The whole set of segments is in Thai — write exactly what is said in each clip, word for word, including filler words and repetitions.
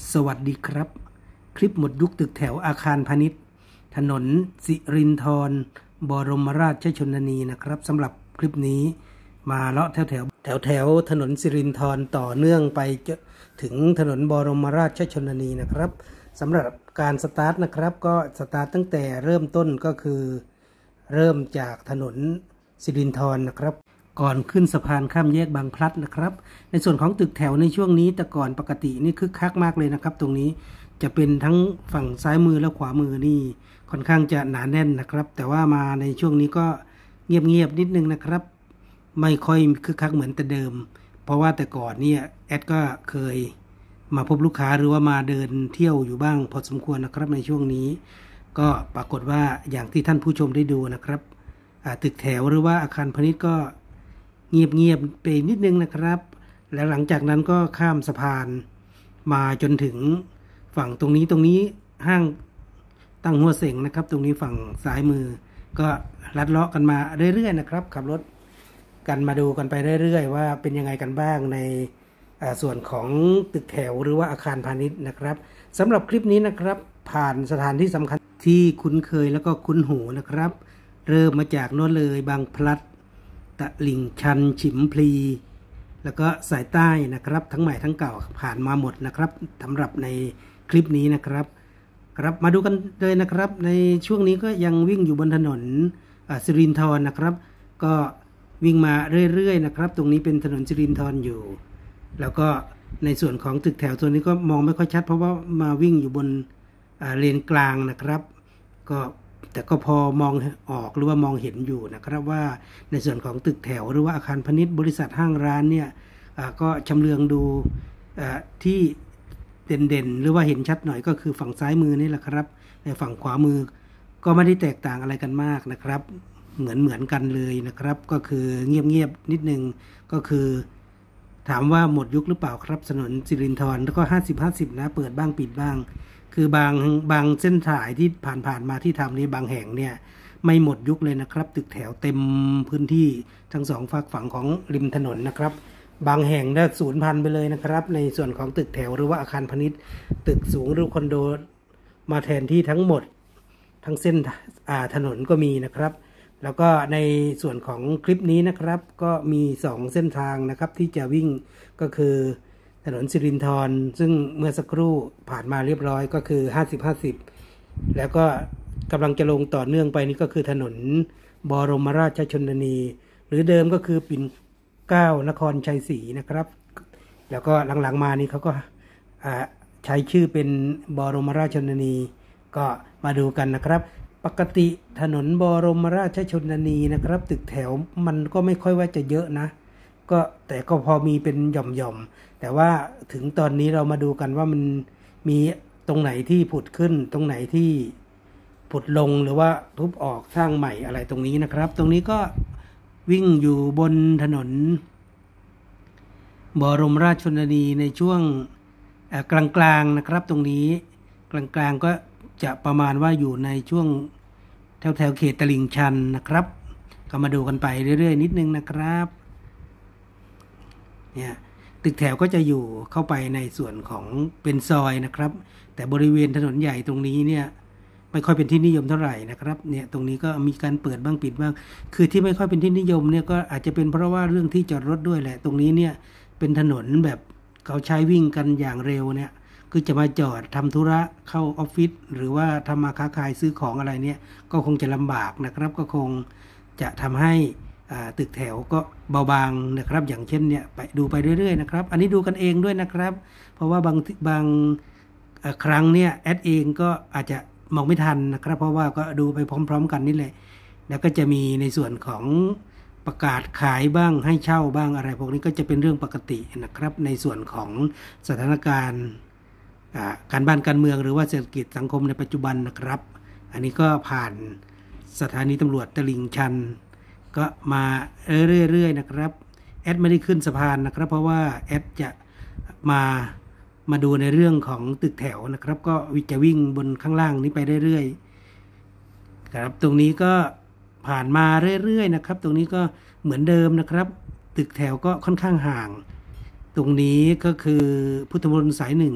สวัสดีครับคลิปหมดยุคตึกแถวอาคารพาณิชย์ถนนสิรินธรบรมราชชนนีนะครับสำหรับคลิปนี้มาเลาะแถวแถวแถวแถวถนนสิรินธรต่อเนื่องไปถึงถนนบรมราชชนนีนะครับสำหรับการสตาร์ทนะครับก็สตาร์ทตั้งแต่เริ่มต้นก็คือเริ่มจากถนนสิรินธรนะครับก่อนขึ้นสะพานข้ามแยกบางพลัดนะครับในส่วนของตึกแถวในช่วงนี้แต่ก่อนปกตินี่คึกคักมากเลยนะครับตรงนี้จะเป็นทั้งฝั่งซ้ายมือและขวามือนี่ค่อนข้างจะหนาแน่นนะครับแต่ว่ามาในช่วงนี้ก็เงียบๆนิดนึงนะครับไม่ค่อยคึกคักเหมือนแต่เดิมเพราะว่าแต่ก่อนเนี่ยแอดก็เคยมาพบลูกค้าหรือว่ามาเดินเที่ยวอยู่บ้างพอสมควรนะครับในช่วงนี้ก็ปรากฏว่าอย่างที่ท่านผู้ชมได้ดูนะครับตึกแถวหรือว่าอาคารพาณิชย์ก็เงียบๆไปนิดนึงนะครับแล้วหลังจากนั้นก็ข้ามสะพานมาจนถึงฝั่งตรงนี้ตรงนี้ห้างตั้งหัวเสงนะครับตรงนี้ฝั่งซ้ายมือก็ลัดเลาะกันมาเรื่อยๆนะครับขับรถกันมาดูกันไปเรื่อยๆว่าเป็นยังไงกันบ้างในส่วนของตึกแถวหรือว่าอาคารพาณิชย์นะครับสำหรับคลิปนี้นะครับผ่านสถานที่สำคัญที่คุ้นเคยแล้วก็คุ้นหูนะครับเริ่มมาจากโน้นเลยบางพลัดตลิ่งชันฉิมพลีแล้วก็สายใต้นะครับทั้งใหม่ทั้งเก่าผ่านมาหมดนะครับสำหรับในคลิปนี้นะครับครับมาดูกันเลยนะครับในช่วงนี้ก็ยังวิ่งอยู่บนถนนสิรินธรนะครับก็วิ่งมาเรื่อยๆนะครับตรงนี้เป็นถนนสิรินธรอยู่แล้วก็ในส่วนของตึกแถวตัวนี้ก็มองไม่ค่อยชัดเพราะว่ามาวิ่งอยู่บนเลนกลางนะครับก็แต่ก็พอมองออกหรือว่ามองเห็นอยู่นะครับว่าในส่วนของตึกแถวหรือว่าอาคารพาณิชย์บริษัทห้างร้านเนี่ยก็ชำเลืองดูที่เด่นๆหรือว่าเห็นชัดหน่อยก็คือฝั่งซ้ายมือนี่แหละครับในฝั่งขวามือก็ไม่ได้แตกต่างอะไรกันมากนะครับเหมือนเหมือนกันเลยนะครับก็คือเงียบๆนิดนึงก็คือถามว่าหมดยุคหรือเปล่าครับถนนสิรินธรแล้วก็ห้าสิบ ห้าสิบนะเปิดบ้างปิดบ้างคือบางบางเส้นสายที่ผ่านผ่านมาที่ทำนี้บางแห่งเนี่ยไม่หมดยุคเลยนะครับตึกแถวเต็มพื้นที่ทั้งสองฝั่งฝั่งของริมถนนนะครับบางแห่งได้สูญพันธุ์ไปเลยนะครับในส่วนของตึกแถวหรือว่าอาคารพาณิชย์ตึกสูงหรือคอนโดมาแทนที่ทั้งหมดทั้งเส้นถนนก็มีนะครับแล้วก็ในส่วนของคลิปนี้นะครับก็มีสองเส้นทางนะครับที่จะวิ่งก็คือถนนสิรินธรซึ่งเมื่อสักครู่ผ่านมาเรียบร้อยก็คือห้าสิบ ห้าสิบแล้วก็กำลังจะลงต่อเนื่องไปนี่ก็คือถนนบรมราชชนนีหรือเดิมก็คือปิ่นเกล้านครชัยศรีนะครับแล้วก็หลังๆมานี่เขาก็ใช้ชื่อเป็นบรมราชชนนีก็มาดูกันนะครับปกติถนนบรมราชชนนีนะครับตึกแถวมันก็ไม่ค่อยว่าจะเยอะนะก็แต่ก็พอมีเป็นหย่อมๆแต่ว่าถึงตอนนี้เรามาดูกันว่ามันมีตรงไหนที่ผุดขึ้นตรงไหนที่ผุดลงหรือว่าทุบออกสร้างใหม่อะไรตรงนี้นะครับตรงนี้ก็วิ่งอยู่บนถนนบรมราชชนนีในช่วงกลางๆนะครับตรงนี้กลางๆก็จะประมาณว่าอยู่ในช่วงแถวแถวเขตตลิ่งชันนะครับก็มาดูกันไปเรื่อยๆนิดนึงนะครับเนี่ยตึกแถวก็จะอยู่เข้าไปในส่วนของเป็นซอยนะครับแต่บริเวณถนนใหญ่ตรงนี้เนี่ยไม่ค่อยเป็นที่นิยมเท่าไหร่นะครับเนี่ยตรงนี้ก็มีการเปิดบ้างปิดบ้างคือที่ไม่ค่อยเป็นที่นิยมเนี่ยก็อาจจะเป็นเพราะว่าเรื่องที่จอดรถด้วยแหละตรงนี้เนี่ยเป็นถนนแบบเขาใช้วิ่งกันอย่างเร็วเนี่ยคือจะมาจอดทำธุระเข้าออฟฟิศหรือว่าทำมาค้าขายซื้อของอะไรเนี่ยก็คงจะลำบากนะครับก็คงจะทำให้ตึกแถวก็เบาบางนะครับอย่างเช่นเนี่ยไปดูไปเรื่อยๆนะครับอันนี้ดูกันเองด้วยนะครับเพราะว่าบางบางครั้งเนี่ยแอดเองก็อาจจะมองไม่ทันนะครับเพราะว่าก็ดูไปพร้อมๆกันนี่แหละแล้วก็จะมีในส่วนของประกาศขายบ้างให้เช่าบ้างอะไรพวกนี้ก็จะเป็นเรื่องปกตินะครับในส่วนของสถานการณ์การบ้านการเมืองหรือว่าเศรษฐกิจสังคมในปัจจุบันนะครับอันนี้ก็ผ่านสถานีตำรวจตลิ่งชันก็มาเรื่อยๆนะครับแอดไม่ได้ขึ้นสะพานนะครับเพราะว่าแอดจะมามาดูในเรื่องของตึกแถวนะครับก็จะวิ่งบนข้างล่างนี้ไปเรื่อยๆครับตรงนี้ก็ผ่านมาเรื่อยๆนะครับตรงนี้ก็เหมือนเดิมนะครับตึกแถวก็ค่อนข้างห่างตรงนี้ก็คือพุทธมณฑลสายหนึ่ง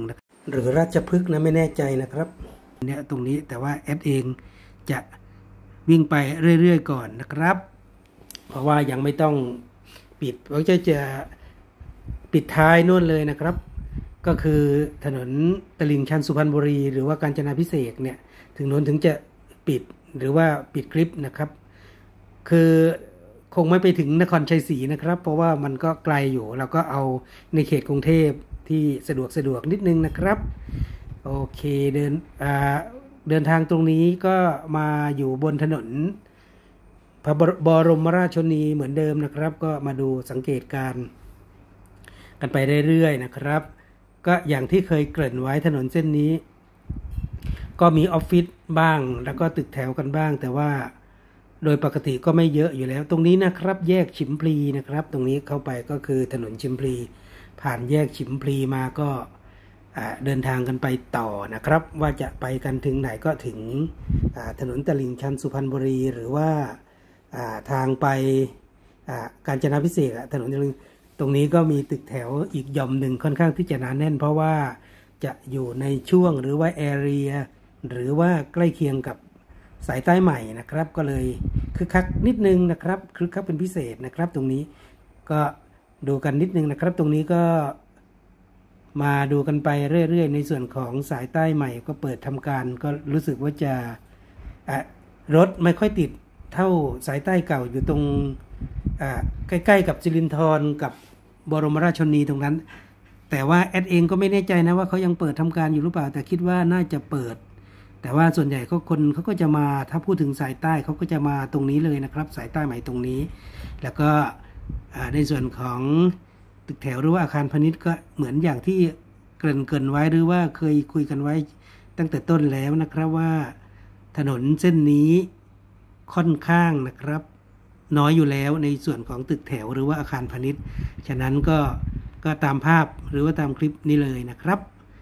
หรือราชพฤกษ์นะไม่แน่ใจนะครับเนี่ยตรงนี้แต่ว่าแอดเองจะวิ่งไปเรื่อยๆก่อนนะครับเพราะว่ายังไม่ต้องปิดเพราะจะจะปิดท้ายนู่นเลยนะครับก็คือถนนตลิ่งชันสุพรรณบุรีหรือว่ากาญจนาภิเษกเนี่ยถึงโน้นถึงจะปิดหรือว่าปิดคลิปนะครับคือคงไม่ไปถึงนครชัยศรีนะครับเพราะว่ามันก็ไกลอยู่เราก็เอาในเขตกรุงเทพที่สะดวกสะดวกนิดนึงนะครับโอเคเดินอ่าเดินทางตรงนี้ก็มาอยู่บนถนนพระบรมราชชนนีเหมือนเดิมนะครับก็มาดูสังเกตการกันไปเรื่อยๆนะครับก็อย่างที่เคยเกริ่นไว้ถนนเส้นนี้ก็มีออฟฟิศบ้างแล้วก็ตึกแถวกันบ้างแต่ว่าโดยปกติก็ไม่เยอะอยู่แล้วตรงนี้นะครับแยกฉิมพลีนะครับตรงนี้เข้าไปก็คือถนนฉิมพลีผ่านแยกฉิมพลีมาก็เดินทางกันไปต่อนะครับว่าจะไปกันถึงไหนก็ถึงถนนตลิ่งชันสุพรรณบุรีหรือว่าทางไปกาญจนาภิเษกถนนตลิ่งตรงนี้ก็มีตึกแถวอีกหย่อมหนึ่งค่อนข้างที่จะหนาแน่นเพราะว่าจะอยู่ในช่วงหรือว่าแอเรียหรือว่าใกล้เคียงกับสายใต้ใหม่นะครับก็เลยคึกคักนิดนึงนะครับคึกคักเป็นพิเศษนะครับตรงนี้ก็ดูกันนิดนึงนะครับตรงนี้ก็มาดูกันไปเรื่อยๆในส่วนของสายใต้ใหม่ก็เปิดทำการก็รู้สึกว่าจะรถไม่ค่อยติดเท่าสายใต้เก่าอยู่ตรงใกล้ๆกับสิรินธรกับบรมราชชนนีตรงนั้นแต่ว่าแอดเองก็ไม่แน่ใจนะว่าเขายังเปิดทำการอยู่หรือเปล่าแต่คิดว่าน่าจะเปิดแต่ว่าส่วนใหญ่ก็คนเขาก็จะมาถ้าพูดถึงสายใต้เขาก็จะมาตรงนี้เลยนะครับสายใต้ใหม่ตรงนี้แล้วก็ในส่วนของตึกแถวหรือว่าอาคารพาณิชย์ก็เหมือนอย่างที่เกริ่นเกินไว้หรือว่าเคยคุยกันไว้ตั้งแต่ต้นแล้วนะครับว่าถนนเส้นนี้ค่อนข้างนะครับน้อยอยู่แล้วในส่วนของตึกแถวหรือว่าอาคารพาณิชย์ฉะนั้นก็ก็ตามภาพหรือว่าตามคลิปนี้เลยนะครับ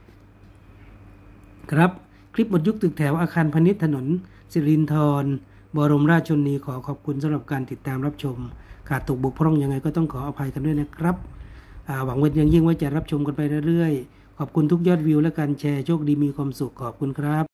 ครับคลิปหมดยุคตึกแถวอาคารพาณิชย์ถนนสิรินธรบรมราชชนนีขอขอบคุณสำหรับการติดตามรับชมขาดตกบกพร่องยังไงก็ต้องขออภัยกันด้วยนะครับหวังว่ายังยิ่งว่าจะรับชมกันไปเรื่อยๆขอบคุณทุกยอดวิวและการแชร์โชคดีมีความสุขขอบคุณครับ